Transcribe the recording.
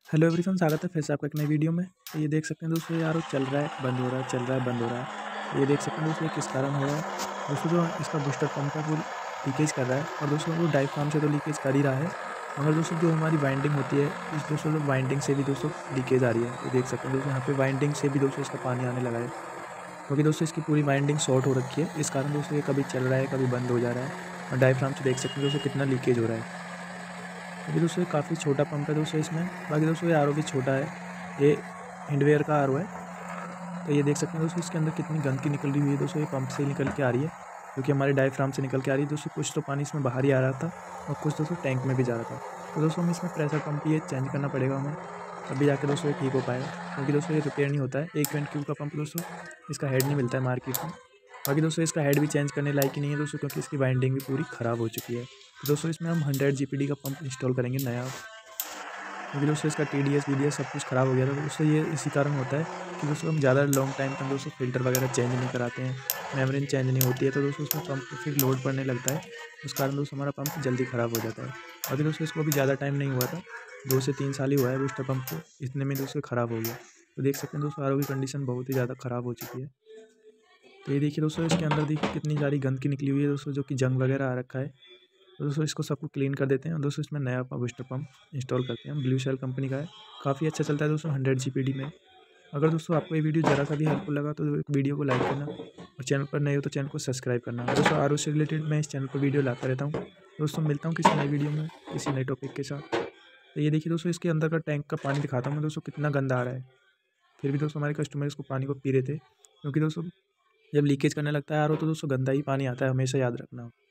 Hello everyone, स्वागत है फिर से आपका एक नई वीडियो में। तो ये देख सकते हैं दोस्तों, ये आर ओ चल रहा है, बंद हो रहा है, चल रहा है, बंद हो रहा है। तो ये देख सकते हैं दोस्तों, ये किस कारण हो रहा है। दोस्तों जो इसका बूस्टर पंप है वो लीकेज कर रहा है, और दोस्तों वो डायफ्राम से तो लीकेज कर ही रहा है, मगर दोस्तों जो हमारी वाइंडिंग होती है इस दोस्तों जो वाइंडिंग से भी दोस्तों लीकेज आ रही है। ये देख सकते हैं दोस्तों, यहाँ पे वाइंडिंग से भी दोस्तों इसका पानी आने लगा है, क्योंकि दोस्तों इसकी पूरी वाइंडिंग शॉर्ट हो रखी है। इस कारण दोस्तों ये कभी चल रहा है, कभी बंद हो जा रहा है, और डायफ्राम से देख सकते हैं दोस्तों कितना लीकेज हो रहा है। अभी दोस्तों ये काफ़ी छोटा पंप है दोस्तों इसमें। बाकी दोस्तों ये आर ओ भी छोटा है, ये हिंडवेयर का आर ओ है। तो ये देख सकते हैं दोस्तों इसके अंदर कितनी गंदगी निकल रही हुई है दोस्तों, ये पंप से ही निकल के आ रही है, क्योंकि हमारे डायफ्राम से निकल के आ रही है दोस्तों। कुछ तो पानी इसमें बाहर ही आ रहा था, और कुछ दोस्तों टैंक में भी जा रहा था। तो दोस्तों हमें इसमें प्रेशर पंप ये चेंज करना पड़ेगा हमें, तभी जाके दोस्तों ये ठीक हो पाएगा, क्योंकि दोस्तों ये रिपेयर नहीं होता है। 1 क्यूब का पंप दोस्तों, इसका हेड नहीं मिलता है मार्केट में। बाकी दोस्तों इसका हेड भी चेंज करने लायक ही नहीं है दोस्तों, क्योंकि इसकी वाइंडिंग भी पूरी ख़राब हो चुकी है। तो दोस्तों इसमें हम 100 GPD का पंप इंस्टॉल करेंगे नया, क्योंकि दोस्तों इसका TDS VDS सब कुछ ख़राब हो गया था। तो दोस्तों ये इसी कारण होता है कि दोस्तों हम ज़्यादा लॉन्ग टाइम तक दोस्तों फ़िल्टर वगैरह चेंज नहीं कराते हैं, मेम्ब्रेन चेंज नहीं होती है, तो दोस्तों उसमें पंप पे फिर लोड पड़ने लगता है। उस कारण दोस्तों हमारा पंप जल्दी ख़राब हो जाता है। अभी दोस्तों इसको अभी ज़्यादा टाइम नहीं हुआ था, 2 से 3 साल ही हुआ है बूस्टर पंप को, इतने में दोस्तों ख़राब हो गया। तो देख सकते हैं दोस्तों आर ओ की कंडीशन बहुत ही ज़्यादा ख़राब हो चुकी है। तो ये देखिए दोस्तों, इसके अंदर देखिए कितनी सारी गंदगी निकली हुई है दोस्तों, जो कि जंग वगैरह आ रखा है। तो दोस्तों इसको सबको क्लीन कर देते हैं, और दोस्तों इसमें नया बूस्टर पंप इंस्टॉल करते हैं। ब्लू शेल कंपनी का है, काफ़ी अच्छा चलता है दोस्तों 100 GPD में। अगर दोस्तों आपको ये वीडियो ज़रा सा भी हेल्पफुल लगा तो वीडियो को लाइक करना, और चैनल पर नए हो तो चैनल को सब्सक्राइब करना। दोस्तों आर ओ से रिलेटेड मैं इस चैनल पर वीडियो लाता रहता हूँ। दोस्तों मिलता हूँ किसी नई वीडियो में किसी नए टॉपिक के साथ। तो ये देखिए दोस्तों, इसके अंदर का टैंक का पानी दिखाता हूँ मैं दोस्तों, कितना गंदा आ रहा है। फिर भी दोस्तों हमारे कस्टमर इसको पानी को पी रहे थे, क्योंकि दोस्तों जब लीकेज करने लगता है आर ओ तो दोस्तों गंदा ही पानी आता है, हमेशा याद रखना।